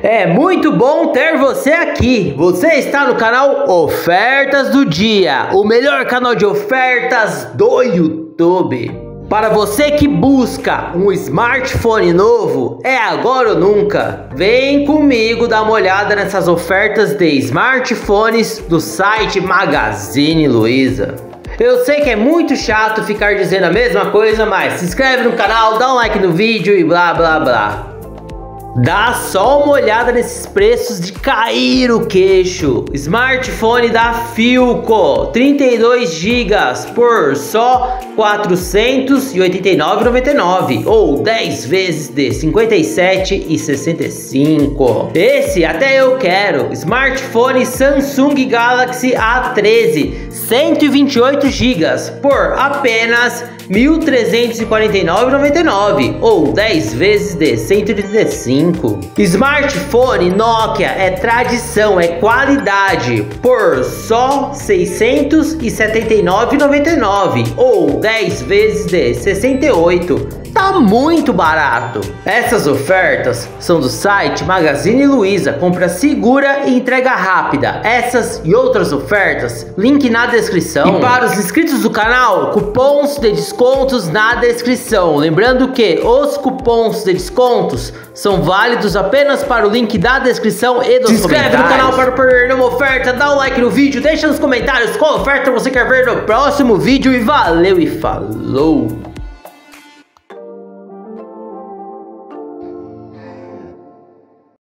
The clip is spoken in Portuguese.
É muito bom ter você aqui. Você está no canal Ofertas do Dia, o melhor canal de ofertas do YouTube. Para você que busca um smartphone novo, é agora ou nunca. Vem comigo dar uma olhada nessas ofertas de smartphones do site Magazine Luiza. Eu sei que é muito chato ficar dizendo a mesma coisa, mas se inscreve no canal, dá um like no vídeo e blá blá blá. Dá só uma olhada nesses preços de cair o queixo. Smartphone da Philco, 32 GB por só R$ 489,99 ou 10 vezes de R$ 57,65. Esse até eu quero. Smartphone Samsung Galaxy A13, 128 GB por apenas R$ 1.349,99 ou 10 vezes de R$ 135. Smartphone Nokia é tradição, é qualidade, por só R$ 679,99 ou 10 vezes de R$ 68. Tá muito barato. Essas ofertas são do site Magazine Luiza, compra segura e entrega rápida. Essas e outras ofertas, link na descrição. E para os inscritos do canal, cupons de descontos na descrição. Lembrando que os cupons de descontos são válidos apenas para o link da descrição e dos comentários. Se inscreve no canal para não perder nenhuma oferta, dá um like no vídeo, deixa nos comentários qual oferta você quer ver no próximo vídeo e valeu e falou!